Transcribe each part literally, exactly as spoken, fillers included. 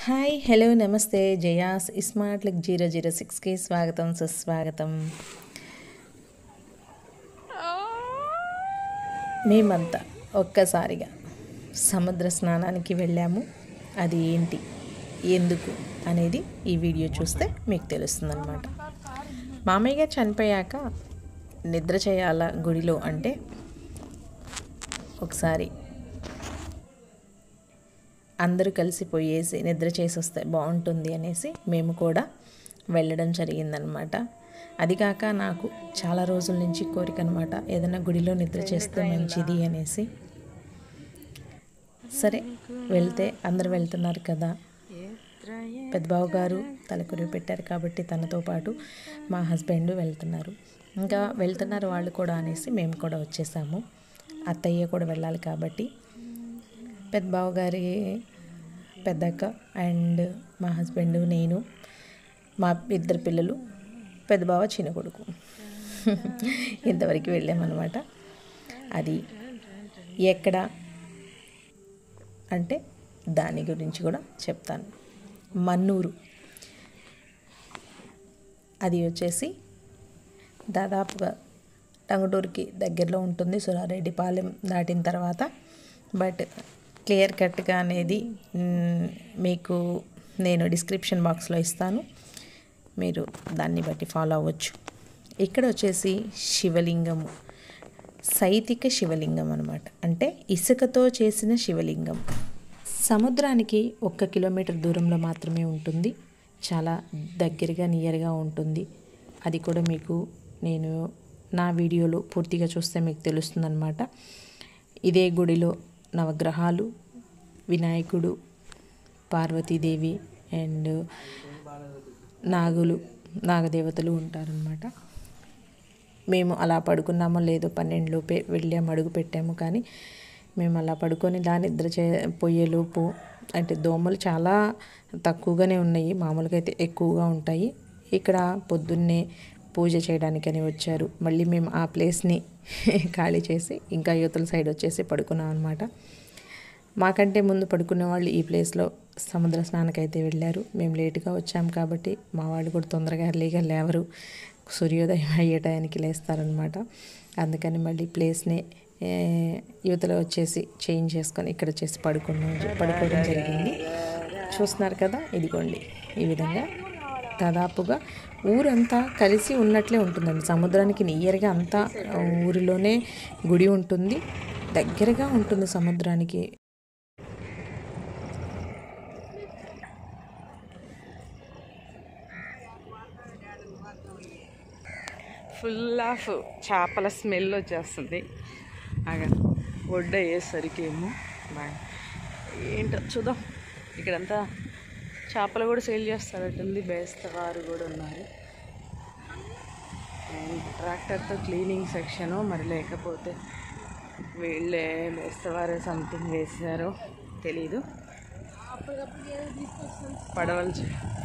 Hi hello నమస్తే Jaya's smart luck zero zero సిక్స్కి స్వాగతం సుస్వాగతం. మేమంతా ఒక్కసారిగా సముద్ర స్నానానికి వెళ్ళాము. అది ఏంటి ఎందుకు అనేది ఈ వీడియో చూస్తే మీకు తెలుస్తుందన్నమాట. మామయ్య గారు చనిపోయాక నిద్ర చేయాల గుడిలో అంటే ఒకసారి అందరూ కలిసిపోయేసి నిద్ర చేసి వస్తే బాగుంటుంది అనేసి మేము కూడా వెళ్ళడం జరిగిందనమాట. అది కాక నాకు చాలా రోజుల నుంచి కోరిక అనమాట, ఏదైనా గుడిలో నిద్ర చేస్తే మంచిది అనేసి. సరే వెళ్తే అందరు వెళ్తున్నారు కదా, పెద్దబాబు గారు తలకొరి పెట్టారు కాబట్టి తనతో పాటు మా హస్బెండ్ వెళ్తున్నారు. ఇంకా వెళ్తున్నారు వాళ్ళు కూడా అనేసి మేము కూడా వచ్చేసాము. అత్తయ్య కూడా వెళ్ళాలి కాబట్టి పెద్దబావ గారి పెద్దక్క అండ్ మా హస్బెండ్, నేను, మా ఇద్దరు పిల్లలు, పెద్దబావ చిన్న కొడుకు ఇంతవరకు వెళ్ళామన్నమాట. అది ఎక్కడ అంటే దాని గురించి కూడా చెప్తాను. మన్నూరు అది వచ్చేసి దాదాపుగా టంగుటూరుకి దగ్గరలో ఉంటుంది, సురారెడ్డిపాలెం దాటిన తర్వాత. బట్ క్లియర్ కట్గా అనేది మీకు నేను డిస్క్రిప్షన్ బాక్స్లో ఇస్తాను, మీరు దాన్ని బట్టి ఫాలో అవ్వచ్చు. ఇక్కడ వచ్చేసి శివలింగము, సైతిక శివలింగం అనమాట, అంటే ఇసుకతో చేసిన శివలింగం. సముద్రానికి ఒక్క కిలోమీటర్ దూరంలో మాత్రమే ఉంటుంది, చాలా దగ్గరగా నియర్గా ఉంటుంది. అది కూడా మీకు నేను నా వీడియోలో పూర్తిగా చూస్తే మీకు తెలుస్తుందన్నమాట. ఇదే గుడిలో నవగ్రహాలు, వినాయకుడు, పార్వతీదేవి అండ్ నాగులు, నాగదేవతలు ఉంటారనమాట. మేము అలా పడుకున్నామో లేదో పన్నెండు లోపే వెళ్ళాము, అడుగు పెట్టాము. కానీ మేము అలా పడుకొని దా నిద్ర చే పోయేలోపు అంటే దోమలు చాలా తక్కువగానే ఉన్నాయి, మామూలుగా అయితే ఎక్కువగా ఉంటాయి. ఇక్కడ పొద్దున్నే పూజ చేయడానికని వచ్చారు. మళ్ళీ మేము ఆ ప్లేస్ని ఖాళీ చేసి ఇంకా యువతల సైడ్ వచ్చేసి పడుకున్నాం అనమాట. మాకంటే ముందు పడుకునే వాళ్ళు ఈ ప్లేస్లో సముద్ర స్నానానికి అయితే వెళ్ళారు. మేము లేటుగా వచ్చాము కాబట్టి మా వాళ్ళు కూడా తొందరగా ఎర్లీగా లేవరు, సూర్యోదయం అయ్యే టయానికి లేస్తారనమాట. అందుకని మళ్ళీ ప్లేస్ని యువతలో వచ్చేసి చేంజ్ చేసుకొని ఇక్కడ వచ్చేసి పడుకున్నాం పడుకోవడం జరిగింది. చూస్తున్నారు కదా, ఇదిగోండి ఈ విధంగా దాదాపుగా ఊరంతా కలిసి ఉన్నట్లే ఉంటుందండి. సముద్రానికి నియర్గా అంతా ఊరిలోనే గుడి ఉంటుంది, దగ్గరగా ఉంటుంది సముద్రానికి. ఫుల్ ఆఫ్ చేపల స్మెల్ వచ్చేస్తుంది. అగా ఒడ్డు అయ్యేసరికి ఏమో బాగా ఏంటో చూద్దాం. ఇక్కడంతా చేపలు కూడా సేల్ చేస్తారట్టుంది, బేస్తవారు కూడా ఉన్నారు. ట్రాక్టర్తో క్లీనింగ్ సెక్షను, మరి లేకపోతే వీళ్ళే బేస్తవారు సంథింగ్ వేసారో తెలీదు. పడవలు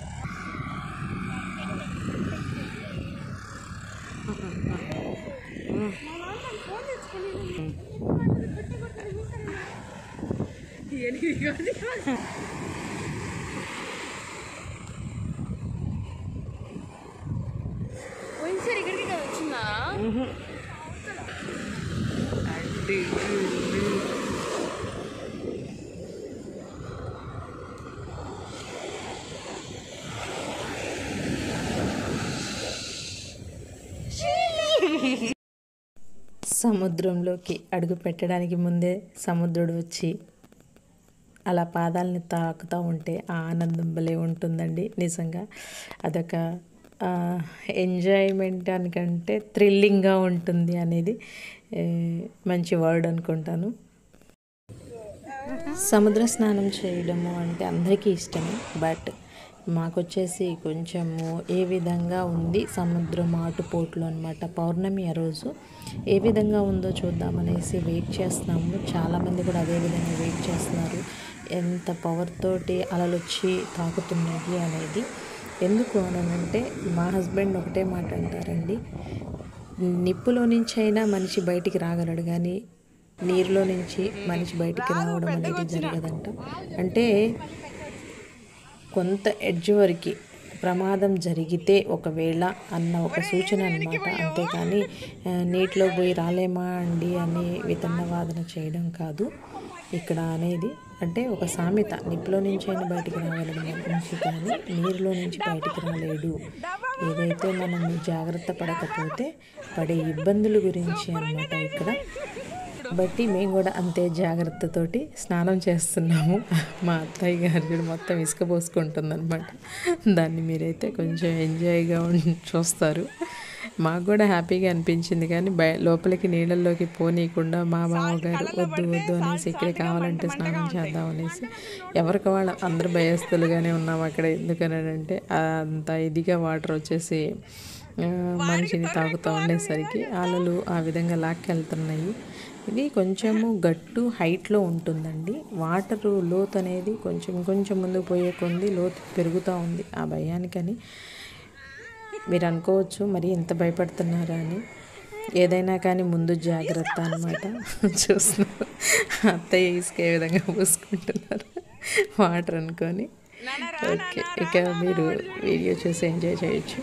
సముద్రంలోకి అడుగు పెట్టడానికి ముందే సముద్రుడు వచ్చి అలా పాదాలని తాకుతూ ఉంటే ఆ ఆనందం భలే ఉంటుందండి. నిజంగా అదొక ఎంజాయ్మెంట్ అనికంటే థ్రిల్లింగ్గా ఉంటుంది అనేది మంచి వర్డ్ అనుకుంటాను. సముద్ర స్నానం చేయడము అంటే అందరికీ ఇష్టమే, బట్ మాకొచ్చేసి కొంచెము ఏ విధంగా ఉంది సముద్రం ఆటుపోట్లు అనమాట. పౌర్ణమి ఆ రోజు ఏ విధంగా ఉందో చూద్దామనేసి వెయిట్ చేస్తున్నాము. చాలామంది కూడా అదే విధంగా వెయిట్ చేస్తున్నారు, ఎంత పవర్ తోటి అలలు వచ్చి తాకుతున్నాయి అనేది. ఎందుకు అనంటే మా హస్బెండ్ ఒకటే మాట అంటారండి, నిప్పులో నుంచి అయినా మనిషి బయటికి రాగలడు కానీ నీరులో నుంచి మనిషి బయటికి రావడం అనేది జరగదంట. అంటే కొంత ఎడ్జ్ వరకు ప్రమాదం జరిగితే ఒకవేళ అన్న ఒక సూచన అనమాట. అంతేకాని నీటిలో పోయి రాలేమా అండి అని వితన్నవాదన చేయడం కాదు ఇక్కడ అనేది. అంటే ఒక సామెత, నిప్పులో నుంచి అయినా బయటికి రాగలడు మనిషి కానీ నీరులో నుంచి బయటికి రాలేడు. ఏదైతే మనం జాగ్రత్త పడకపోతే పడే ఇబ్బందుల గురించి అన్నమాట ఇక్కడ. బట్టి మేము కూడా అంతే జాగ్రత్తతోటి స్నానం చేస్తున్నాము. మా అత్తయ్య గారు మొత్తం ఇసుక పోసుకుంటుంది అనమాట. దాన్ని మీరైతే కొంచెం ఎంజాయ్గా చూస్తారు. మాకు కూడా హ్యాపీగా అనిపించింది, కానీ బయ లోపలికి నీళ్ళల్లోకి పోనీయకుండా మా బావగారు వద్దు వద్దు అనేసి ఇక్కడే కావాలంటే స్నానం చేద్దాం అనేసి ఎవరికి వాళ్ళు అందరు భయస్తులుగానే ఉన్నాము అక్కడ. ఎందుకనంటే అంత ఇదిగా వాటర్ వచ్చేసి మనిషిని తాగుతూ ఉండేసరికి అలలు ఆ విధంగా లాక్కెళ్తున్నాయి. ఇది కొంచెము గట్టు హైట్లో ఉంటుందండి. వాటరు లోతు అనేది కొంచెం కొంచెం ముందుకు పోయే కొంది లోతు పెరుగుతూ ఉంది. ఆ భయానికని మీరు అనుకోవచ్చు మరి ఎంత భయపడుతున్నారా అని. ఏదైనా కానీ ముందు జాగ్రత్త అనమాట. చూస్తున్నారు అత్తయ్య ఇసుక ఏ విధంగా పూసుకుంటున్నారు వాటర్ అనుకొని. ఓకే, ఇక మీరు వీడియో చూసి ఎంజాయ్ చేయొచ్చు.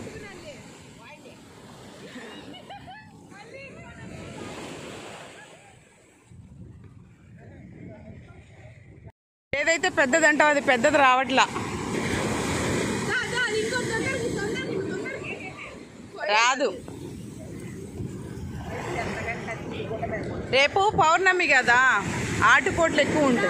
ఏదైతే పెద్దదంటావు అది పెద్దది రావట్లా. రాదు. రేపు పౌర్ణమి కదా, ఆటుపోట్లు ఎక్కువ ఉంటాయి.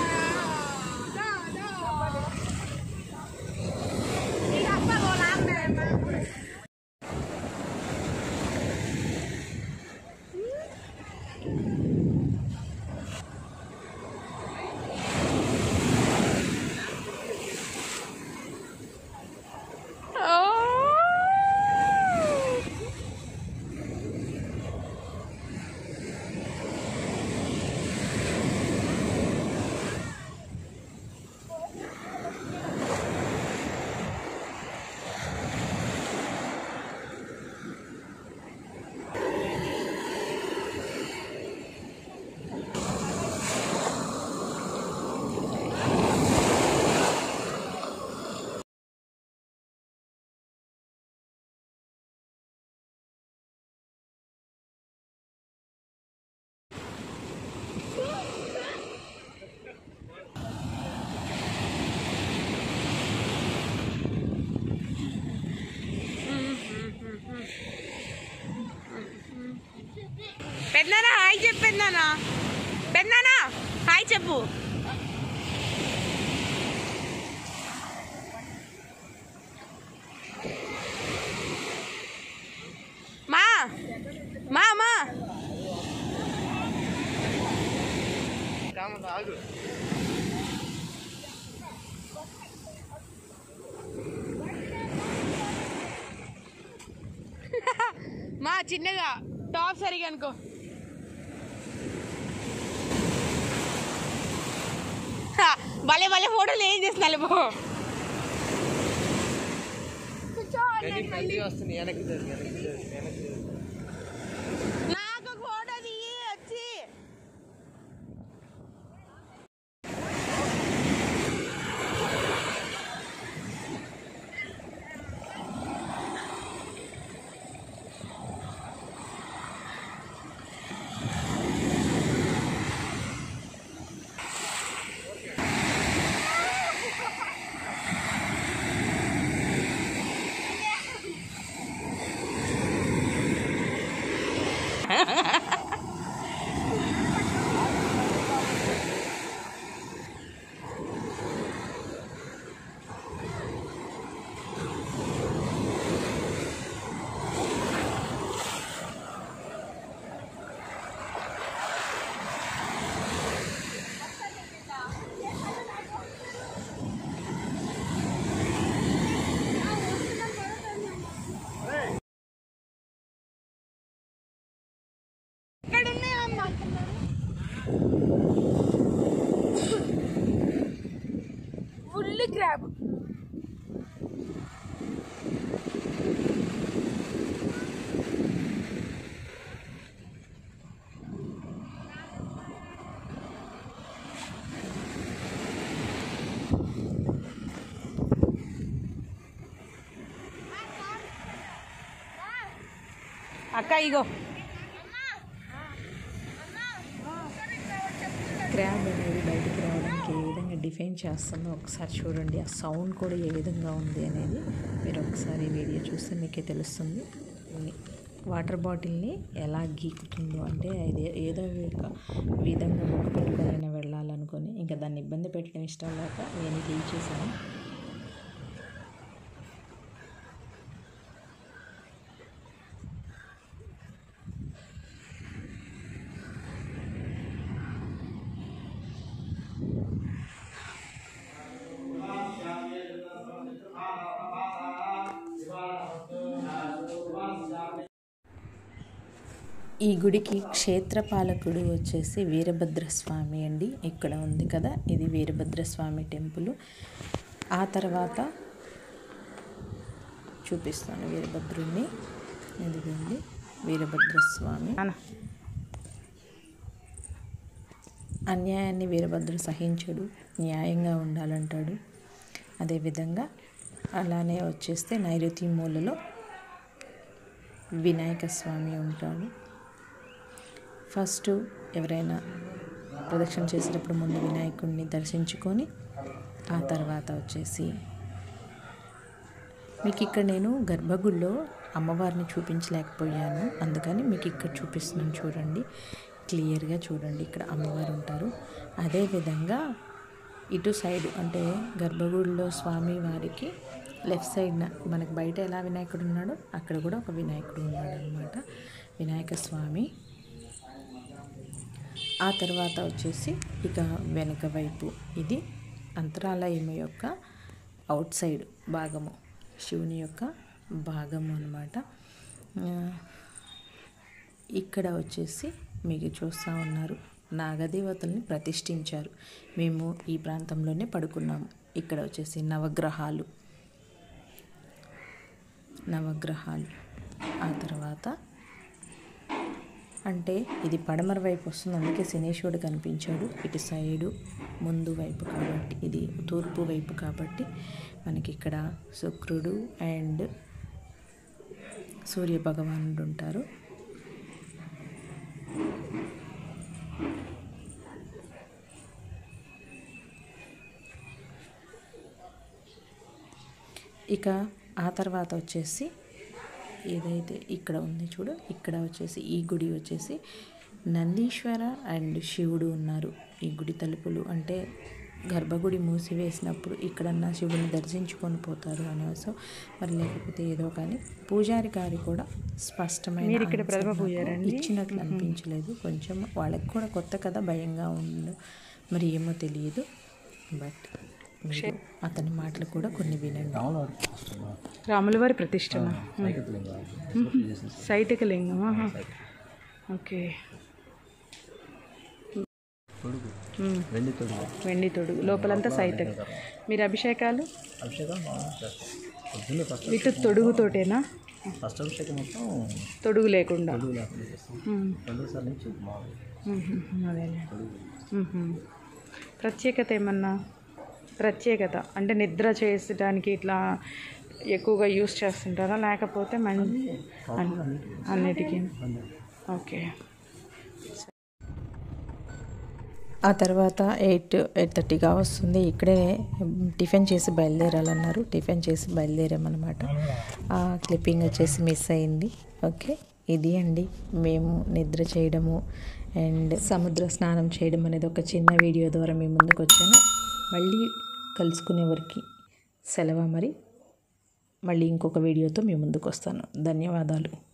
పెద్దనా హాయ్ చెప్పు. పెద్దనా పెద్దనా హాయ్ చెప్పు. మా మా మా మా చిన్నగా టాప్ సరిగా అనుకో. భలే భలే ఫోటోలు ఏం చేస్తున్నా పో. నాకు ఫోటో తీయి వచ్చి. Full crab. అక్క ఇగో క్రాబ్ అనేది బయటికి రావడానికి ఏ విధంగా డిఫైన్ చేస్తుందో ఒకసారి చూడండి. ఆ సౌండ్ కూడా ఏ విధంగా ఉంది అనేది మీరు ఒకసారి వీడియో చూస్తే మీకే తెలుస్తుంది. వాటర్ బాటిల్ని ఎలా గీకుతుందో, అంటే అది ఏదో ఒక విధంగా ముక్కు పెట్టుకొని వెళ్ళాలనుకొని ఇంకా దాన్ని ఇబ్బంది పెట్టడం ఇష్టం లేక నేను గీచేసాను. ఈ గుడికి క్షేత్రపాలకుడు వచ్చేసి వీరభద్రస్వామి అండి. ఇక్కడ ఉంది కదా, ఇది వీరభద్రస్వామి టెంపుల్. ఆ తర్వాత చూపిస్తాను వీరభద్రుడిని. ఇదిగోండి వీరభద్రస్వామి. అన్యాయాన్ని వీరభద్రుడు సహించడు, న్యాయంగా ఉండాలంటాడు. అదేవిధంగా అలానే వచ్చేస్తే నైరుతి మూలలో వినాయక స్వామి ఉంటాడు. ఫస్ట్ ఎవరైనా ప్రదక్షిణ చేసేటప్పుడు ముందు వినాయకుడిని దర్శించుకొని ఆ తర్వాత వచ్చేసి మీకు ఇక్కడ నేను గర్భగుడిలో అమ్మవారిని చూపించలేకపోయాను, అందుకని మీకు ఇక్కడ చూపిస్తున్నాను. చూడండి, క్లియర్గా చూడండి, ఇక్కడ అమ్మవారు ఉంటారు. అదేవిధంగా ఇటు సైడ్ అంటే గర్భగుడిలో స్వామి వారికి లెఫ్ట్ సైడ్న మనకు బయట ఎలా వినాయకుడు ఉన్నాడో అక్కడ కూడా ఒక వినాయకుడు ఉన్నాడు అనమాట, వినాయక స్వామి. ఆ తర్వాత వచ్చేసి ఇక వెనక వైపు ఇది అంతరాలయం యొక్క అవుట్ సైడ్ భాగము, శివుని యొక్క భాగము అన్నమాట. ఇక్కడ వచ్చేసి మీకు చూస్తూ ఉన్నారు నాగదేవతల్ని ప్రతిష్ఠించారు. మేము ఈ ప్రాంతంలోనే పడుకున్నాము. ఇక్కడ వచ్చేసి నవగ్రహాలు నవగ్రహాలు ఆ తర్వాత అంటే ఇది పడమర వైపు వస్తుంది, అందుకే శనీశ్వరుడు కనిపించాడు. ఇటు సైడు ముందు వైపు కాబట్టి, ఇది తూర్పు వైపు కాబట్టి మనకి ఇక్కడ శుక్రుడు అండ్ సూర్య భగవానుడు ఉంటారు. ఇక ఆ తర్వాత వచ్చేసి ఏదైతే ఇక్కడ ఉంది చూడు, ఇక్కడ వచ్చేసి ఈ గుడి వచ్చేసి నందీశ్వర అండ్ శివుడు ఉన్నారు. ఈ గుడి తలుపులు అంటే గర్భగుడి మూసివేసినప్పుడు ఇక్కడన్నా శివుని దర్శించుకొని పోతారు అనేసి, మరి లేకపోతే ఏదో కానీ పూజారి గారి కూడా స్పష్టమైన ఇచ్చినట్లు అనిపించలేదు. కొంచెం వాళ్ళకి కూడా కొత్త కదా, భయంగా ఉండు, మరి ఏమో తెలియదు. బట్ మీరు అతని మాటలు కూడా కొన్ని వినండి. రాములవారి ప్రతిష్టన, సైటిక లింగం. ఓకే, వెండి తొడుగు లోపలంతా సైటిక. మీరు అభిషేకాలు విత్ తొడుగుతోటేనా? తొడుగు లేకుండా. అదే ప్రత్యేకత ఏమన్నా? ప్రత్యేకత అంటే నిద్ర చేసడానికి ఇట్లా ఎక్కువగా యూస్ చేస్తుంటారా, లేకపోతే మంచి అన్నిటికీ? ఓకే. ఆ తర్వాత ఎయిట్ ఎయిట్ థర్టీగా వస్తుంది. ఇక్కడే టిఫిన్ చేసి బయలుదేరాలన్నారు, టిఫిన్ చేసి బయలుదేరామన్నమాట. ఆ క్లిప్పింగ్ వచ్చేసి మిస్ అయింది. ఓకే, ఇది అండి మేము నిద్ర చేయడము అండ్ సముద్ర స్నానం చేయడం అనేది ఒక చిన్న వీడియో ద్వారా మీ ముందుకు వచ్చాను. మళ్ళీ కలుసుకునే వరకు సెలవు. మరి మళ్ళీ ఇంకొక వీడియోతో మీ ముందుకు వస్తాను. ధన్యవాదాలు.